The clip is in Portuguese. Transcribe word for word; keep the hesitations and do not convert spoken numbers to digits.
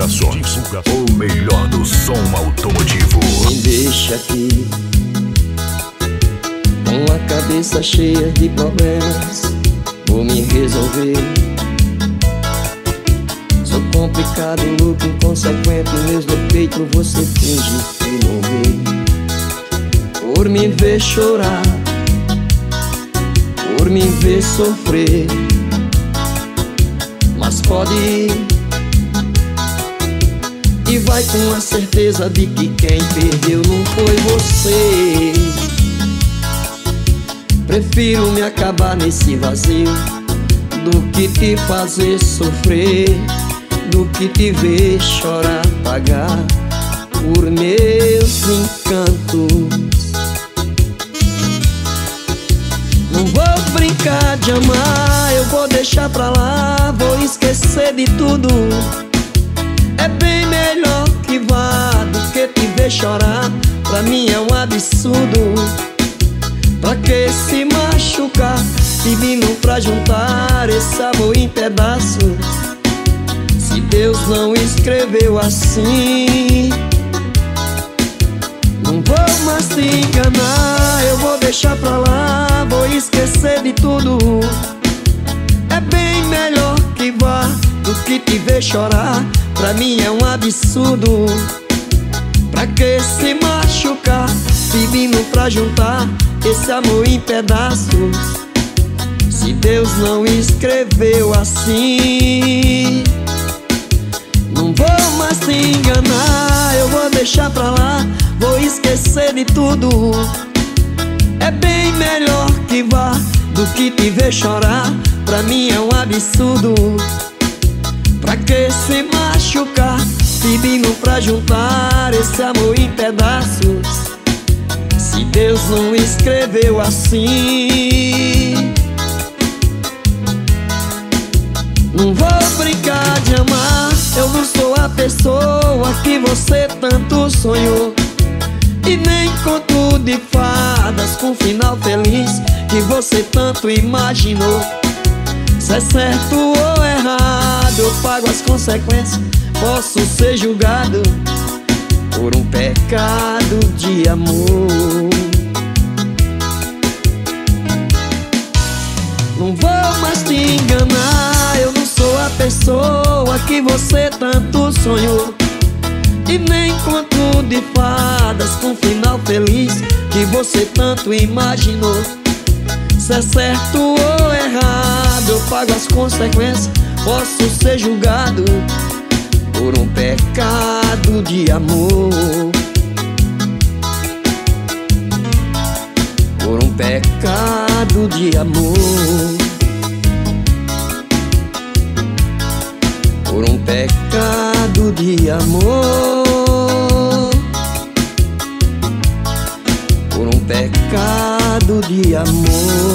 Divulgações, o melhor do som automotivo. Me deixa aqui com a cabeça cheia de problemas, vou me resolver. Sou complicado, louco, inconsequente, meus defeitos você finge que não vê. Por me ver chorar, por me ver sofrer, mas pode ir e vai com a certeza de que quem perdeu não foi você. Prefiro me acabar nesse vazio do que te fazer sofrer, do que te ver chorar, pagar por meus encantos. Não vou brincar de amar, eu vou deixar pra lá, vou esquecer de tudo. É bem melhor que vá do que te ver chorar, pra mim é um absurdo. Pra que se machucar, pedindo pra juntar esse amor em pedaços, se Deus não escreveu assim? Não vou mais te enganar, eu vou deixar pra lá, vou esquecer de tudo. É bem melhor que vá do que te ver chorar, pra mim é um absurdo. Pra que se machucar, pedindo pra juntar esse amor em pedaços, se Deus não escreveu assim? Não vou mais te enganar, eu vou deixar pra lá, vou esquecer de tudo. É bem melhor que vá do que te ver chorar, pra mim é um absurdo. Pra que se machucar, pedindo pra juntar esse amor em pedaços, se Deus não escreveu assim? Não vou brincar de amar, eu não sou a pessoa que você tanto sonhou, e nem conto de fadas com final feliz que você tanto imaginou. Se é certo ou errado, eu pago as consequências, posso ser julgado por um pecado de amor. Não vou mais te enganar, eu não sou a pessoa que você tanto sonhou, e nem conto de fadas com final feliz que você tanto imaginou. Se é certo ou errado, eu pago as consequências, posso ser julgado por um pecado de amor. Por um pecado de amor. Por um pecado de amor. Por um pecado de amor.